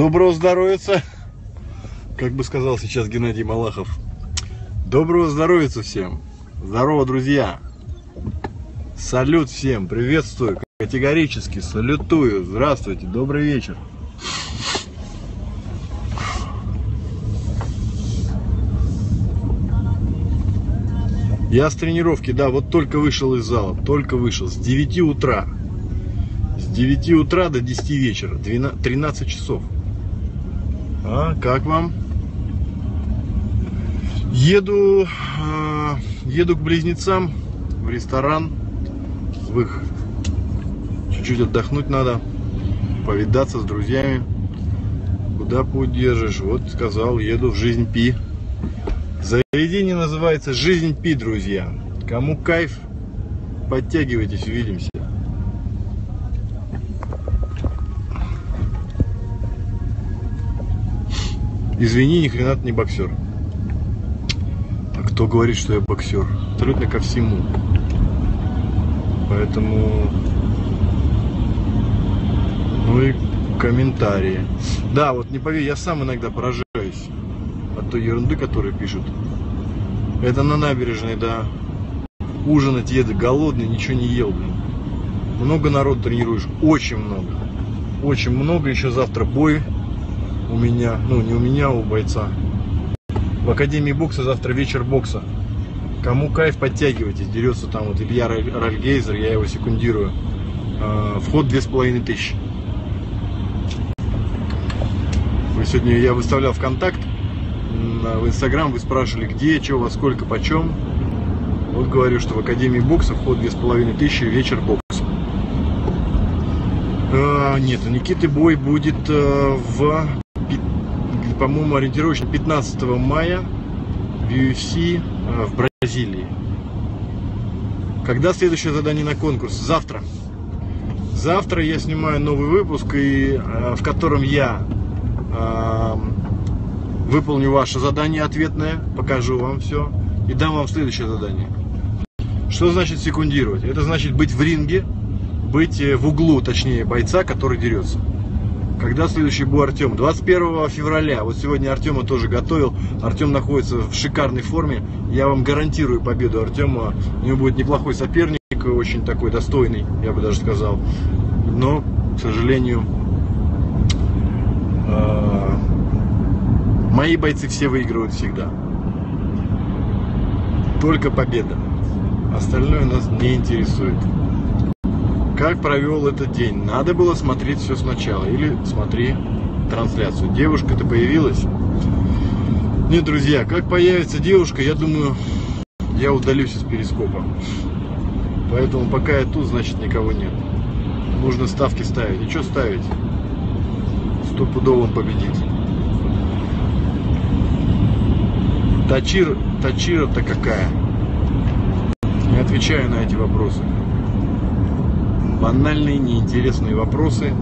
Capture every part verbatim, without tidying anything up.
Доброго здоровья, как бы сказал сейчас Геннадий Малахов. Доброго здоровья всем. Здорово, друзья. Салют всем, приветствую, категорически салютую. Здравствуйте, добрый вечер. Я с тренировки, да, вот только вышел из зала, только вышел, с девяти утра. С девяти утра до десяти вечера, тринадцать часов. А, как вам? Еду, э, еду к близнецам в ресторан, в их, чуть-чуть отдохнуть надо, повидаться с друзьями. Куда путь держишь? Вот сказал, еду в Жизнь Пи. Заведение называется Жизнь Пи, друзья. Кому кайф, подтягивайтесь, увидимся. Извини, ни хрена ты не боксер. А кто говорит, что я боксер? Абсолютно ко всему. Поэтому... Ну и комментарии. Да, вот не поверь, я сам иногда поражаюсь от той ерунды, которую пишут. Это на набережной, да. Ужинать еду, голодный, ничего не ел, блин. Много народу тренируешь, очень много. Очень много, еще завтра бой. У меня, ну не у меня, а у бойца. В Академии бокса завтра вечер бокса. Кому кайф, подтягивайтесь. Дерется там вот Илья Ральгейзер, я его секундирую. Вход две с половиной тысячи. Вы сегодня я выставлял ВКонтакт, в Инстаграм, вы спрашивали, где, что, во сколько, почем. Вот говорю, что в Академии бокса вход две с половиной тысячи, вечер бокса. А, нет, у Никиты бой будет а, в, по-моему, ориентировочно пятнадцатого мая в ю эф си а, в Бразилии. Когда следующее задание на конкурс? Завтра. Завтра я снимаю новый выпуск, и, а, в котором я а, выполню ваше задание ответное, покажу вам все и дам вам следующее задание. Что значит секундировать? Это значит быть в ринге, быть в углу, точнее, бойца, который дерется. Когда следующий бой Артем? двадцать первого февраля. Вот сегодня Артема тоже готовил. Артем находится в шикарной форме. Я вам гарантирую победу Артема. У него будет неплохой соперник, очень такой достойный, я бы даже сказал. Но, к сожалению, мои бойцы все выигрывают всегда. Только победа. Остальное нас не интересует. Как провел этот день? Надо было смотреть все сначала. Или смотри трансляцию. Девушка-то появилась? Нет, друзья, как появится девушка, я думаю, я удалюсь из перископа. Поэтому пока я тут, значит никого нет. Нужно ставки ставить. И что ставить? Стопудово он победит. Тачир, Тачира-то какая? Не отвечаю на эти вопросы. Банальные, неинтересные вопросы.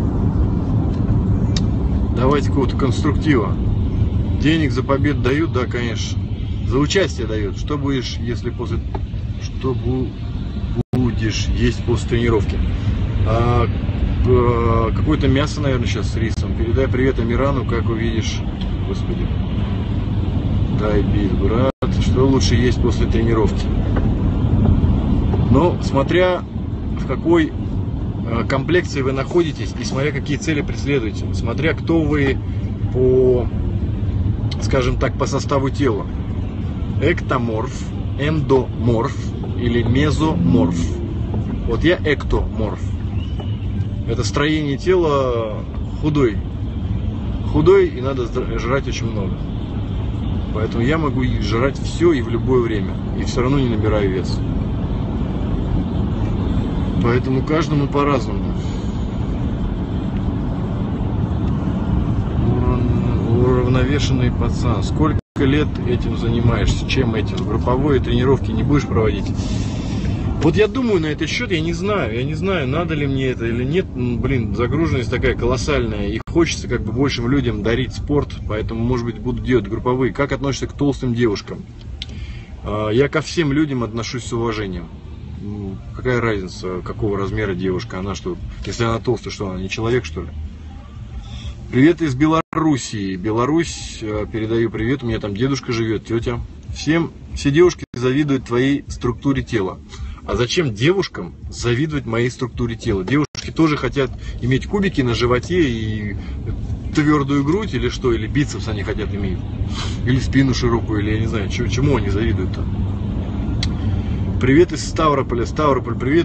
Давайте какого-то конструктива. Денег за победу дают? Да, конечно. За участие дают. Что будешь, если после... Что будешь есть после тренировки? А, какое-то мясо, наверное, сейчас с рисом. Передай привет Амирану, как увидишь. Господи. Дай бит, брат. Что лучше есть после тренировки? Но смотря в какой комплекции вы находитесь и смотря какие цели преследуете, смотря кто вы по, скажем так, по составу тела. Эктоморф, эндоморф или мезоморф. Вот я эктоморф. Это строение тела худой. Худой и надо жрать очень много. Поэтому я могу жрать все и в любое время. И все равно не набираю вес. Поэтому каждому по-разному. Уравновешенный пацан. Сколько лет этим занимаешься? Чем этим? Групповые тренировки не будешь проводить? Вот я думаю на этот счет, я не знаю. Я не знаю, надо ли мне это или нет. Блин, загруженность такая колоссальная. И хочется как бы большим людям дарить спорт. Поэтому, может быть, буду делать групповые. Как относишься к толстым девушкам? Я ко всем людям отношусь с уважением. Ну, какая разница, какого размера девушка? Она что, если она толстая, что она не человек, что ли? Привет из Беларуси. Белоруссии. Беларусь, передаю привет, у меня там дедушка живет, тетя. Всем, все девушки завидуют твоей структуре тела. А зачем девушкам завидовать моей структуре тела? Девушки тоже хотят иметь кубики на животе и твердую грудь или что, или бицепс они хотят иметь. Или спину широкую, или я не знаю, чему они завидуют-то. Привет из Ставрополя. Ставрополь, привет.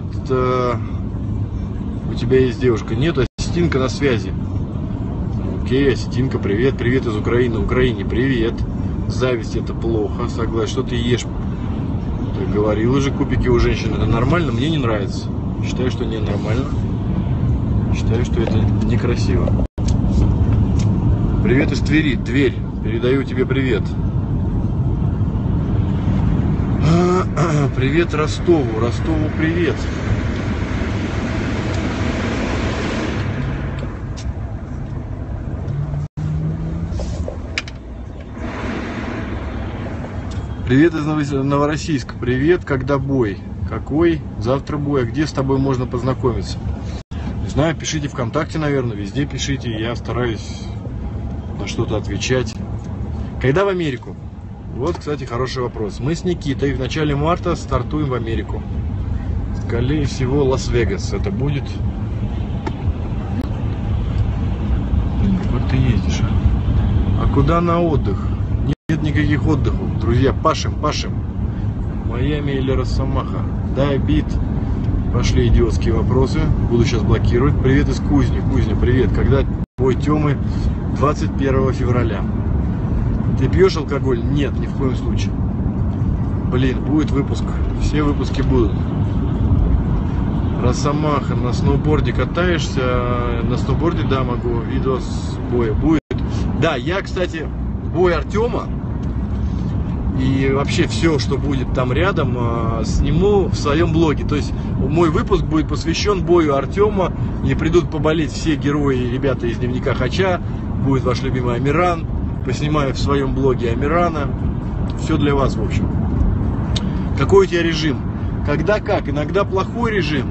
У тебя есть девушка? Нет, осетинка на связи. Окей, осетинка, привет. Привет из Украины. Украине, привет. Зависть это плохо, согласен. Что ты ешь? Ты говорил уже, кубики у женщин это нормально, мне не нравится. Считаю, что не нормально. Считаю, что это некрасиво. Привет из Твери. Тверь. Передаю тебе привет. Привет Ростову. Ростову привет. Привет из Новороссийска. Привет, когда бой? Какой? Завтра бой. А где с тобой можно познакомиться? Не знаю, пишите ВКонтакте, наверное, везде пишите. Я стараюсь на что-то отвечать. Когда в Америку? Вот, кстати, хороший вопрос. Мы с Никитой в начале марта стартуем в Америку. Скорее всего, Лас-Вегас. Это будет... Как ты ездишь, а? А куда на отдых? Нет никаких отдыхов. Друзья, пашем, пашем. Майами или Росомаха? Дай бит. Пошли идиотские вопросы. Буду сейчас блокировать. Привет из Кузни. Кузня, привет. Когда бой Тёмы? двадцать первого февраля. Ты пьешь алкоголь? Нет, ни в коем случае. Блин, будет выпуск. Все выпуски будут. Росомаха, на сноуборде катаешься? На сноуборде, да, могу. Видео с боя будет. Да, я, кстати, бой Артема и вообще все, что будет там рядом, сниму в своем блоге. То есть мой выпуск будет посвящен бою Артема. И придут поболеть все герои и ребята из Дневника Хача. Будет ваш любимый Амиран. Поснимаю в своем блоге Амирана. Все для вас, в общем. Какой у тебя режим? Когда как? Иногда плохой режим.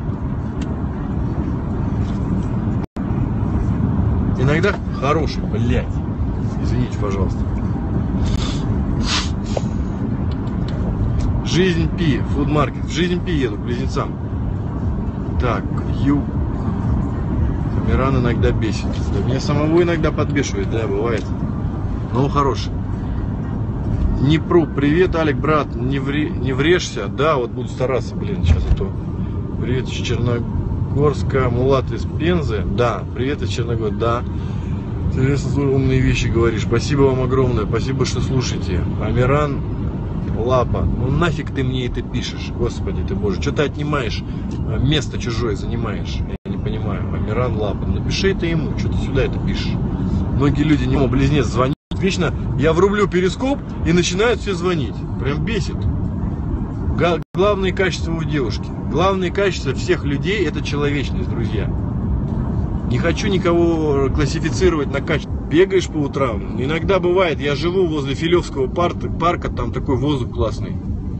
Иногда хороший, блядь. Извините, пожалуйста. Жизнь Пи, фудмаркет. В Жизнь Пи еду к близнецам. Так, Ю. Амиран иногда бесит. Да, меня самого иногда подбешивает, да, бывает. Но хороший. Днепру, привет, Алик, брат, не, вре, не врежься? Да, вот буду стараться, блин, сейчас а то. Привет из Черногорска, Мулат из Пензы. Да, привет из Черногорска, да. Интересно, умные вещи говоришь. Спасибо вам огромное, спасибо, что слушаете. Амиран Лапа, ну нафиг ты мне это пишешь, господи ты боже. Что ты отнимаешь, место чужое занимаешь? Я не понимаю. Амиран Лапа, напиши это ему, что ты сюда это пишешь. Многие люди не могут, близнец звонит. Вечно я врублю перископ и начинают все звонить. Прям бесит. Главные качества у девушки. Главные качества всех людей — это человечность, друзья. Не хочу никого классифицировать на качество. Бегаешь по утрам. Иногда бывает, я живу возле Филевского парка, парка, там такой воздух классный.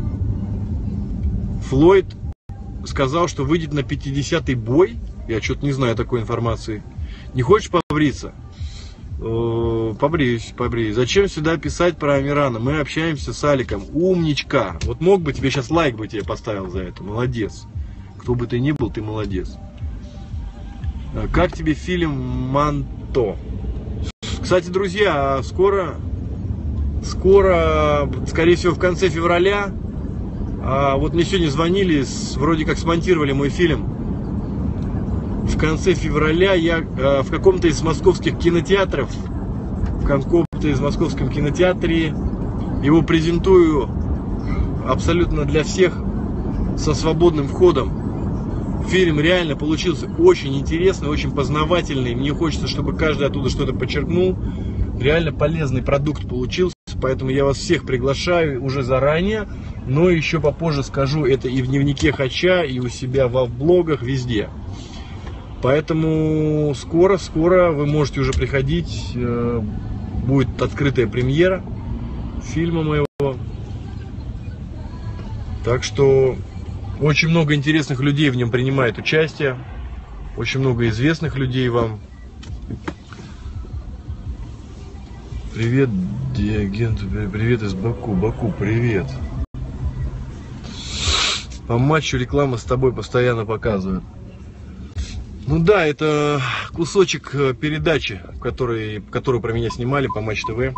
Флойд сказал, что выйдет на пятидесятый бой. Я что-то не знаю такой информации. Не хочешь побриться? Побреюсь, побреюсь. Зачем сюда писать про Амирана? Мы общаемся с Аликом. Умничка. Вот мог бы тебе сейчас лайк бы тебе поставил за это. Молодец. Кто бы ты ни был, ты молодец. Как тебе фильм «Манто»? Кстати, друзья, скоро, скоро, скорее всего, в конце февраля, вот мне сегодня звонили, вроде как смонтировали мой фильм. В конце февраля я в каком-то из московских кинотеатров, в каком-то из московском кинотеатре его презентую абсолютно для всех со свободным входом. Фильм реально получился очень интересный, очень познавательный. Мне хочется, чтобы каждый оттуда что-то подчеркнул. Реально полезный продукт получился. Поэтому я вас всех приглашаю уже заранее. Но еще попозже скажу это и в Дневнике Хача, и у себя в блогах, везде. Поэтому скоро-скоро вы можете уже приходить. Будет открытая премьера фильма моего. Так что очень много интересных людей в нем принимает участие. Очень много известных людей вам. Привет, Диоген, привет из Баку. Баку, привет. По матчу реклама с тобой постоянно показывают. Ну да, это кусочек передачи, который, которую про меня снимали по Матч ТВ.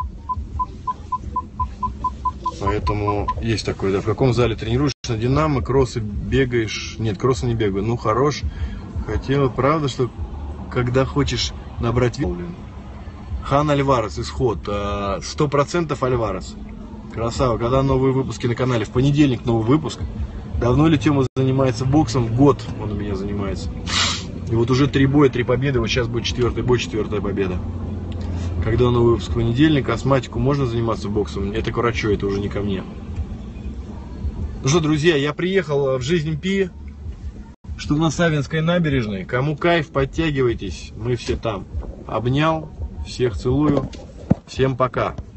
Поэтому есть такое, да. В каком зале тренируешься? На Динамо, кроссы бегаешь? Нет, кроссы не бегаю. Ну, хорош. Хотела, правда, что когда хочешь набрать вес. Хан Альварес, исход. Сто процентов Альварес. Красава. Когда новые выпуски на канале? В понедельник новый выпуск. Давно ли Тёма занимается боксом? Год он у меня занимается. И вот уже три боя, три победы. Вот сейчас будет четвертый бой, четвертая победа. Когда новый выпуск? В понедельник. Астматику можно заниматься боксом? Это к врачу, это уже не ко мне. Ну что, друзья, я приехал в Жизнь Пи, что на Савинской набережной. Кому кайф, подтягивайтесь. Мы все там. Обнял. Всех целую. Всем пока.